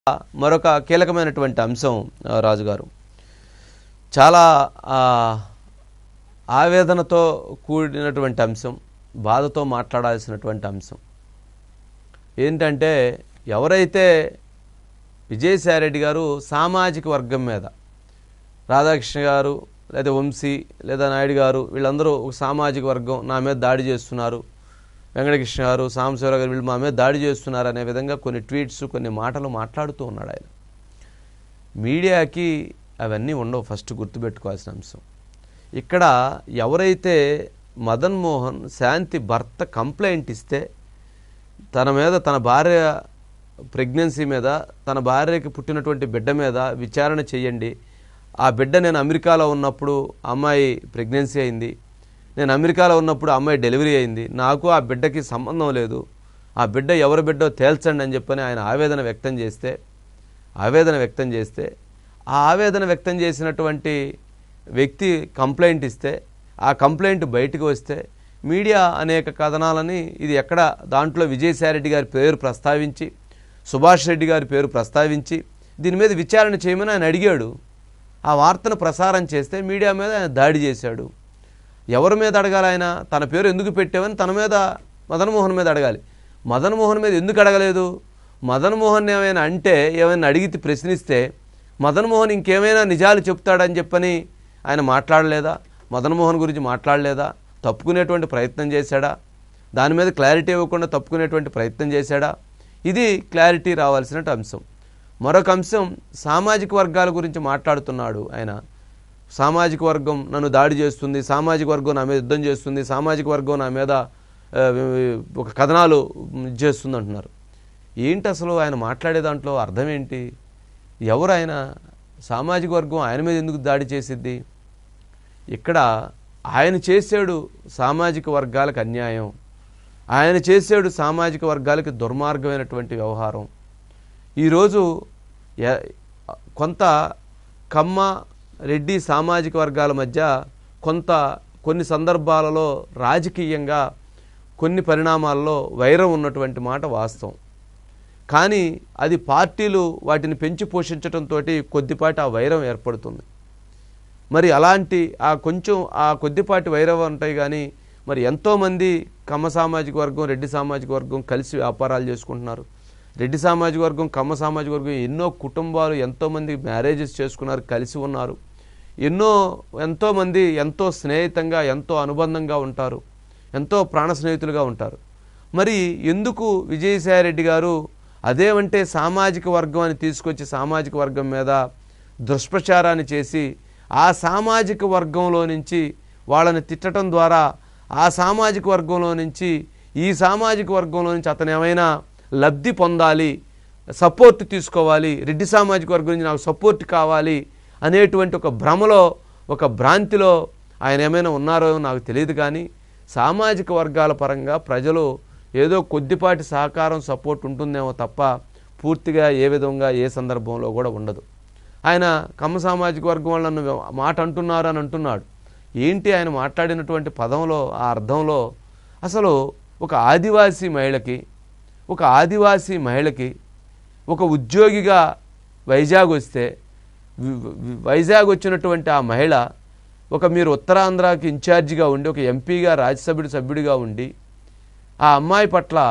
మరొక కీలకమైనటువంటి అంశం రాజుగారు చాలా ఆవేదనతో కూడినటువంటి అంశం, బాధతో మాట్లాడాల్సినటువంటి అంశం ఏంటంటే, ఎవరైతే విజయసాయిరెడ్డి గారు సామాజిక వర్గం మీద, రాధాకృష్ణ గారు లేదా వంశీ లేదా నాయుడు గారు వీళ్ళందరూ ఒక సామాజిక వర్గం నా మీద దాడి చేస్తున్నారు, వెంకటకృష్ణ గారు, సాంబశివరావు గారు వీళ్ళు మా మీద దాడి చేస్తున్నారు అనే విధంగా కొన్ని ట్వీట్స్, కొన్ని మాటలు మాట్లాడుతూ ఉన్నాడు ఆయన. మీడియాకి అవన్నీ ఉండవు, ఫస్ట్ గుర్తుపెట్టుకోవాల్సిన అంశం. ఇక్కడ ఎవరైతే మదన్ మోహన్ శాంతి భర్త కంప్లైంట్ ఇస్తే తన మీద, తన భార్య ప్రెగ్నెన్సీ మీద, తన భార్యకి పుట్టినటువంటి బిడ్డ మీద విచారణ చేయండి, ఆ బిడ్డ నేను అమెరికాలో ఉన్నప్పుడు అమ్మాయి ప్రెగ్నెన్సీ అయింది, నేను అమెరికాలో ఉన్నప్పుడు అమ్మాయి డెలివరీ అయింది, నాకు ఆ బిడ్డకి సంబంధం లేదు, ఆ బిడ్డ ఎవరి బిడ్డో తేల్చండి అని చెప్పని ఆయన ఆవేదన వ్యక్తం చేస్తే ఆ ఆవేదన వ్యక్తం చేసినటువంటి వ్యక్తి కంప్లైంట్ ఇస్తే, ఆ కంప్లైంట్ బయటకు వస్తే మీడియా అనేక కథనాలని, ఇది ఎక్కడ దాంట్లో విజయసాయిరెడ్డి గారి పేరు ప్రస్తావించి, సుభాష్ రెడ్డి గారి పేరు ప్రస్తావించి దీని మీద విచారణ చేయమని ఆయన అడిగాడు. ఆ వార్తను ప్రసారం చేస్తే మీడియా మీద ఆయన దాడి చేశాడు. ఎవరి మీద అడగాలి? ఆయన తన పేరు ఎందుకు పెట్టావని తన మీద, మదన్ మోహన్ మీద అడగాలి. మదన్ మోహన్ మీద ఎందుకు అడగలేదు? మదన్ మోహన్ ఏమైనా అంటే, ఏమైనా అడిగితే ప్రశ్నిస్తే మదన్ మోహన్ ఇంకేమైనా నిజాలు చెప్తాడని చెప్పని ఆయన మాట్లాడలేదా? మదన్ మోహన్ గురించి మాట్లాడలేదా? తప్పుకునేటువంటి ప్రయత్నం చేశాడా? దాని మీద క్లారిటీ ఇవ్వకుండా తప్పుకునేటువంటి ప్రయత్నం చేశాడా? ఇది క్లారిటీ రావాల్సిన అంశం. మరొక అంశం, సామాజిక వర్గాల గురించి మాట్లాడుతున్నాడు ఆయన. సామాజిక వర్గం నన్ను దాడి చేస్తుంది, సామాజిక వర్గం నా మీద యుద్ధం చేస్తుంది, సామాజిక వర్గం నా మీద ఒక కథనాలు చేస్తుంది అంటున్నారు. ఏంటి అసలు ఆయన మాట్లాడే దాంట్లో అర్థం ఏంటి? ఎవరు ఆయన? సామాజిక వర్గం ఆయన మీద ఎందుకు దాడి చేసిద్ది? ఇక్కడ ఆయన చేసాడు సామాజిక వర్గాలకు అన్యాయం, ఆయన చేసాడు సామాజిక వర్గాలకి దుర్మార్గమైనటువంటి వ్యవహారం. ఈరోజు కొంత కమ్మ రెడ్డి సామాజిక వర్గాల మధ్య కొన్ని సందర్భాలలో రాజకీయంగా కొన్ని పరిణామాల్లో వైరం ఉన్నటువంటి మాట వాస్తవం. కానీ అది పార్టీలు వాటిని పెంచి పోషించడంతో కొద్దిపాటి ఆ వైరం ఏర్పడుతుంది. మరి అలాంటి ఆ కొద్దిపాటి వైరం ఉంటాయి. కానీ మరి ఎంతోమంది కమ్మ సామాజిక వర్గం, రెడ్డి సామాజిక వర్గం కలిసి వ్యాపారాలు చేసుకుంటున్నారు. రెడ్డి సామాజిక వర్గం, కమ్మ సామాజిక వర్గం ఎన్నో కుటుంబాలు, ఎంతోమంది మ్యారేజెస్ చేసుకున్నారు, కలిసి ఉన్నారు. ఎంతోమంది ఎంతో స్నేహితంగా, ఎంతో అనుబంధంగా ఉంటారు, ఎంతో ప్రాణ స్నేహితులుగా ఉంటారు. మరి ఎందుకు విజయసాయిరెడ్డి గారు అదేమంటే సామాజిక వర్గం అని తీసుకొచ్చి సామాజిక వర్గం మీద దుష్ప్రచారాన్ని చేసి ఆ సామాజిక వర్గంలో నుంచి వాళ్ళని తిట్టడం ద్వారా ఆ సామాజిక వర్గంలో నుంచి ఈ సామాజిక వర్గంలో నుంచి అతను ఏమైనా లబ్ధి పొందాలి, సపోర్ట్ తీసుకోవాలి, రెడ్డి సామాజిక వర్గం నుంచి నాకు సపోర్ట్ కావాలి అనేటువంటి ఒక భ్రమలో, ఒక భ్రాంతిలో ఆయన ఏమైనా ఉన్నారో నాకు తెలియదు. కానీ సామాజిక వర్గాల పరంగా ప్రజలు ఏదో కొద్దిపాటి సహకారం, సపోర్ట్ ఉంటుందేమో తప్ప పూర్తిగా ఏ విధంగా ఏ సందర్భంలో కూడా ఉండదు. ఆయన కమ్మ సామాజిక వర్గం వాళ్ళను మాట అంటున్నారు అని అంటున్నాడు. ఏంటి ఆయన మాట్లాడినటువంటి పదంలో, ఆ అర్థంలో? అసలు ఒక ఆదివాసీ మహిళకి ఒక ఉద్యోగిగా వైజాగ్ వస్తే, వైజాగ్ వచ్చినటువంటి ఆ మహిళ మీరు ఉత్తరాంధ్రకి ఇన్ఛార్జిగా ఉండి, ఒక ఎంపీగా, రాజ్యసభ సభ్యుడిగా ఉండి ఆ అమ్మాయి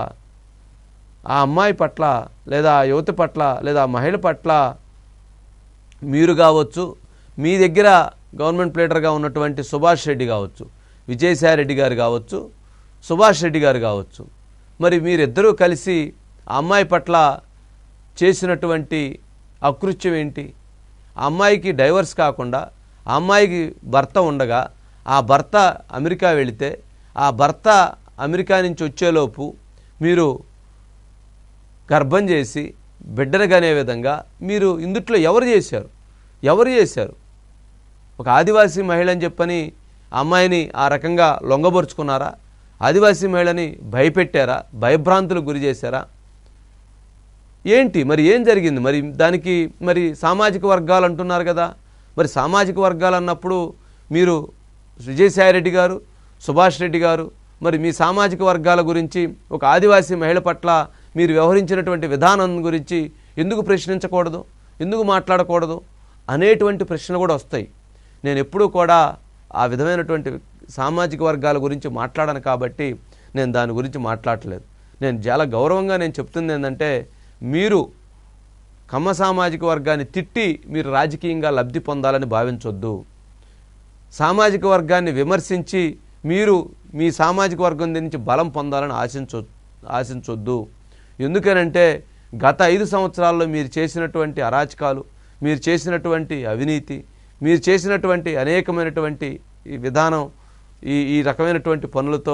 పట్ల లేదా ఆ యువతి పట్ల లేదా ఆ మహిళ పట్ల మీరు కావచ్చు, మీ దగ్గర గవర్నమెంట్ లీడర్గా ఉన్నటువంటి సుభాష్ రెడ్డి కావచ్చు, విజయసాయిరెడ్డి గారు కావచ్చు, సుభాష్ రెడ్డి గారు కావచ్చు, మరి మీరిద్దరూ కలిసి ఆ అమ్మాయి పట్ల చేసినటువంటి అకృత్యం ఏంటి? ఆ అమ్మాయికి డైవర్స్ కాకుండా, ఆ అమ్మాయికి భర్త ఉండగా, ఆ భర్త అమెరికా వెళితే, ఆ భర్త అమెరికా నుంచి వచ్చేలోపు మీరు గర్భం చేసి బిడ్డను కనే విధంగా మీరు ఇందుట్లో ఎవరు చేశారు? ఒక ఆదివాసీ మహిళ అని చెప్పని అమ్మాయిని ఆ రకంగా లొంగబరుచుకున్నారా? ఆదివాసీ మహిళని భయపెట్టారా? భయభ్రాంతులకు గురి చేశారా? ఏంటి మరి ఏం జరిగింది? మరి దానికి మరి సామాజిక వర్గాలు అంటున్నారు కదా, మరి సామాజిక వర్గాలు అన్నప్పుడు మీరు విజయసాయిరెడ్డి గారు, సుభాష్ రెడ్డి గారు, మరి మీ సామాజిక వర్గాల గురించి, ఒక ఆదివాసీ మహిళ పట్ల మీరు వ్యవహరించినటువంటి విధానం గురించి ఎందుకు ప్రశ్నించకూడదు, ఎందుకు మాట్లాడకూడదు అనేటువంటి ప్రశ్నలు కూడా వస్తాయి. నేను ఎప్పుడూ కూడా ఆ విధమైనటువంటి సామాజిక వర్గాల గురించి మాట్లాడను కాబట్టి నేను దాని గురించి మాట్లాడలేదు. నేను చాలా గౌరవంగా నేను చెప్తుంది ఏంటంటే, మీరు కమ్మ సామాజిక వర్గాన్ని తిట్టి మీరు రాజకీయంగా లబ్ధి పొందాలని భావించొద్దు. సామాజిక వర్గాన్ని విమర్శించి మీరు మీ సామాజిక వర్గం నుంచి బలం పొందాలని ఆశించొద్దు. ఎందుకనంటే గత 5 సంవత్సరాల్లో మీరు చేసినటువంటి అరాచకాలు, మీరు చేసినటువంటి అవినీతి, మీరు చేసినటువంటి అనేకమైనటువంటి ఈ విధానం, ఈ రకమైనటువంటి పనులతో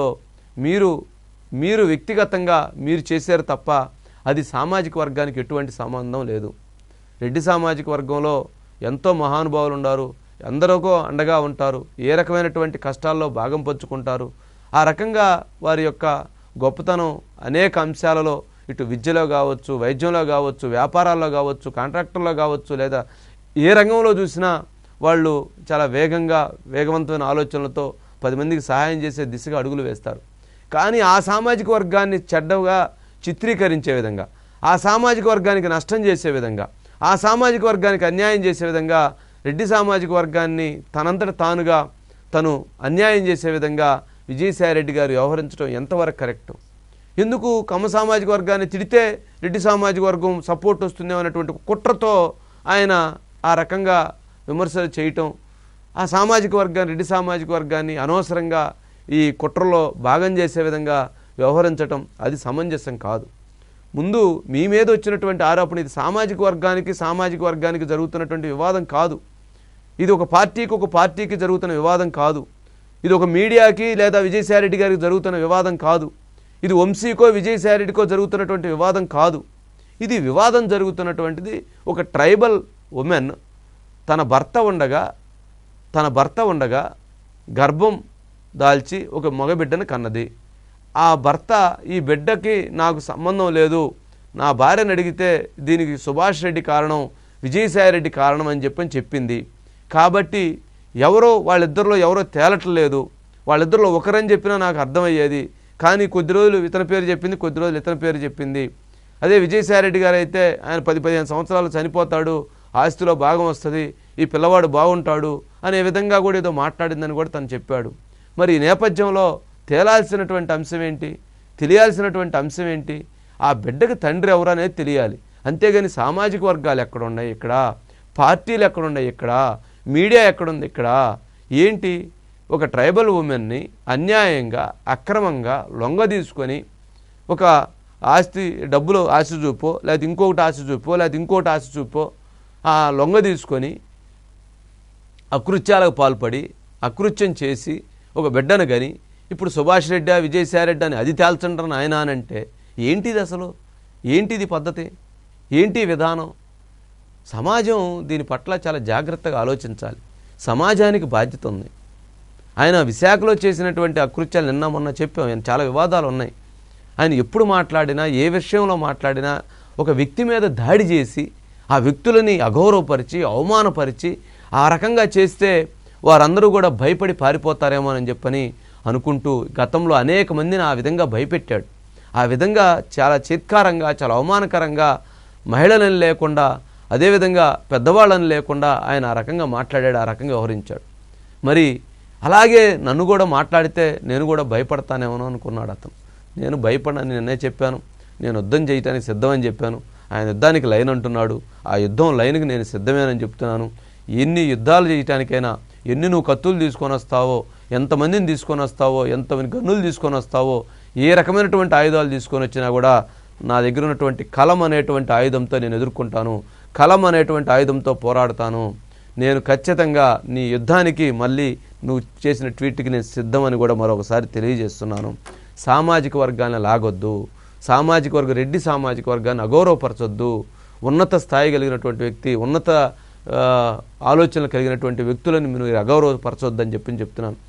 మీరు వ్యక్తిగతంగా మీరు చేశారు తప్ప అది సామాజిక వర్గానికి ఎటువంటి సంబంధం లేదు. రెడ్డి సామాజిక వర్గంలో ఎంతో మహానుభావులు ఉన్నారు, అందరికో అండగా ఉంటారు, ఏ రకమైనటువంటి కష్టాల్లో భాగం పంచుకుంటారు. ఆ రకంగా వారి యొక్క గొప్పతనం అనేక అంశాలలో, ఇటు విద్యలో కావచ్చు, వైద్యంలో కావచ్చు, వ్యాపారాల్లో కావచ్చు, కాంట్రాక్టర్లో కావచ్చు, లేదా ఏ రంగంలో చూసినా వాళ్ళు చాలా వేగవంతమైన ఆలోచనలతో 10 మందికి సహాయం చేసే దిశగా అడుగులు వేస్తారు. కానీ ఆ సామాజిక వర్గాన్ని చెడ్డగా చిత్రీకరించే విధంగా, ఆ సామాజిక వర్గానికి నష్టం చేసే విధంగా, ఆ సామాజిక వర్గానికి అన్యాయం చేసే విధంగా రెడ్డి సామాజిక వర్గాన్ని తనంతట తానుగా తను అన్యాయం చేసే విధంగా విజయసాయిరెడ్డి గారు వ్యవహరించడం ఎంతవరకు కరెక్టు? ఎందుకు కమ్మ సామాజిక వర్గాన్ని తిడితే రెడ్డి సామాజిక వర్గం సపోర్ట్ వస్తుందేమో అనేటువంటి కుట్రతో ఆయన ఆ రకంగా విమర్శలు చేయటం, ఆ సామాజిక వర్గాన్ని, రెడ్డి సామాజిక వర్గాన్ని అనవసరంగా ఈ కుట్రలో భాగం చేసే విధంగా వ్యవహరించటం అది సమంజసం కాదు. ముందు మీ మీద వచ్చినటువంటి ఆరోపణ ఇది సామాజిక వర్గానికి జరుగుతున్నటువంటి వివాదం కాదు. ఇది ఒక పార్టీకి జరుగుతున్న వివాదం కాదు. ఇది ఒక మీడియాకి లేదా విజయసాయిరెడ్డి గారికి జరుగుతున్న వివాదం కాదు. ఇది వంశీకో విజయసాయిరెడ్డికో జరుగుతున్నటువంటి వివాదం కాదు. ఇది వివాదం జరుగుతున్నటువంటిది ఒక ట్రైబల్ ఉమెన్ తన భర్త ఉండగా గర్భం దాల్చి ఒక మగబిడ్డను కన్నది. ఆ భర్త ఈ బిడ్డకి నాకు సంబంధం లేదు, నా భార్యను అడిగితే దీనికి సుభాష్ రెడ్డి కారణం, విజయసాయిరెడ్డి కారణం అని చెప్పింది. కాబట్టి వాళ్ళిద్దరిలో ఎవరో తేలట్లేదు, వాళ్ళిద్దరిలో ఒకరని చెప్పినా నాకు అర్థమయ్యేది. కానీ కొద్ది రోజులు ఇతని పేరు చెప్పింది, కొద్ది రోజులు ఇతని పేరు చెప్పింది. అదే విజయసాయిరెడ్డి గారు అయితే ఆయన 10-15 సంవత్సరాలు చనిపోతాడు, ఆస్తిలో భాగం వస్తుంది, ఈ పిల్లవాడు బాగుంటాడు అనే విధంగా కూడా ఏదో మాట్లాడిందని కూడా తను చెప్పాడు. మరి ఈ నేపథ్యంలో తేలాల్సినటువంటి అంశం ఏంటి, తెలియాల్సినటువంటి అంశం ఏంటి? ఆ బిడ్డకి తండ్రి ఎవరు అనేది తెలియాలి. అంతేగాని సామాజిక వర్గాలు ఎక్కడున్నాయి ఇక్కడ, పార్టీలు ఎక్కడున్నాయి ఇక్కడ, మీడియా ఎక్కడుంది ఇక్కడ? ఏంటి ఒక ట్రైబల్ ఉమెన్ని అన్యాయంగా అక్రమంగా లొంగ తీసుకొని ఒక డబ్బులు ఆశ చూపో, లేదా ఇంకొకటి ఆశ చూపో ఆ లొంగ తీసుకొని అకృత్యాలకు పాల్పడి అకృత్యం చేసి ఒక బిడ్డను గని ఇప్పుడు సుభాష్ రెడ్డి విజయసాయిరెడ్డి అని అది తేల్చంటారని ఆయన అనంటే ఏంటిది? అసలు ఏంటిది పద్ధతి, ఏంటి విధానం? సమాజం దీని పట్ల చాలా జాగ్రత్తగా ఆలోచించాలి. సమాజానికి బాధ్యత ఉంది. ఆయన విశాఖలో చేసినటువంటి అకృత్యాలు నిన్న మొన్న చెప్పాం, చాలా వివాదాలు ఉన్నాయి. ఆయన ఎప్పుడు మాట్లాడినా, ఏ విషయంలో మాట్లాడినా ఒక వ్యక్తి మీద దాడి చేసి ఆ వ్యక్తులని అగౌరవపరిచి అవమానపరిచి ఆ రకంగా చేస్తే వారందరూ కూడా భయపడి పారిపోతారేమో అని చెప్పని అనుకుంటూ గతంలో అనేక మందిని ఆ విధంగా భయపెట్టాడు. ఆ విధంగా చాలా చిత్కారంగా, చాలా అవమానకరంగా మహిళలను లేకుండా, అదేవిధంగా పెద్దవాళ్ళని లేకుండా ఆయన ఆ రకంగా మాట్లాడాడు, ఆ రకంగా వ్యవహరించాడు. మరి అలాగే నన్ను కూడా మాట్లాడితే నేను కూడా భయపడతానేమో అనుకున్నాడు అతను. నేను భయపడని నిన్నే చెప్పాను, నేను యుద్ధం చేయటానికి సిద్ధమని చెప్పాను. ఆయన యుద్ధానికి లైన్ అంటున్నాడు, ఆ యుద్ధం లైన్కి నేను సిద్ధమేనని చెప్తున్నాను. ఎన్ని యుద్ధాలు చేయటానికైనా, ఎన్ని నువ్వు కత్తులు తీసుకొని వస్తావో, ఎంతమందిని తీసుకొని వస్తావో, ఎంతమంది గన్నులు తీసుకొని వస్తావో, ఏ రకమైనటువంటి ఆయుధాలు తీసుకొని వచ్చినా కూడా నా దగ్గర ఉన్నటువంటి కలం అనేటువంటి ఆయుధంతో నేను ఎదుర్కొంటాను, కలం అనేటువంటి ఆయుధంతో పోరాడతాను. నేను ఖచ్చితంగా నీ యుద్ధానికి మళ్ళీ నువ్వు చేసిన ట్వీట్కి నేను సిద్ధమని కూడా మరొకసారి తెలియజేస్తున్నాను. సామాజిక వర్గాన్ని లాగొద్దు, రెడ్డి సామాజిక వర్గాన్ని అగౌరవపరచొద్దు. ఉన్నత స్థాయి కలిగినటువంటి వ్యక్తి, ఉన్నత ఆలోచనలు కలిగినటువంటి వ్యక్తులను మీరు అగౌరవపరచొద్దని చెప్తున్నాను.